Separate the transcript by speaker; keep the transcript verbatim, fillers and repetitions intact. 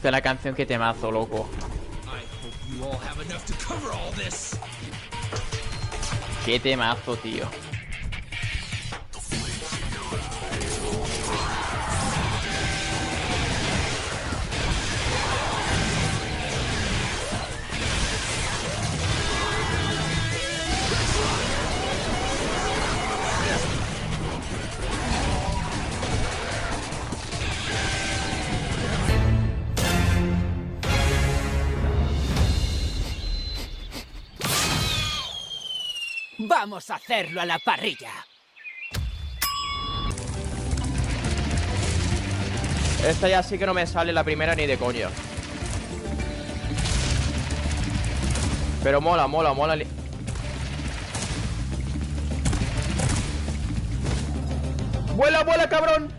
Speaker 1: Hostia, la canción que temazo, loco. Qué temazo, tío.
Speaker 2: Vamos a hacerlo a la parrilla.
Speaker 3: Esta ya sí que no me sale la primera ni de coña. Pero mola, mola, mola. ¡Vuela, vuela, cabrón!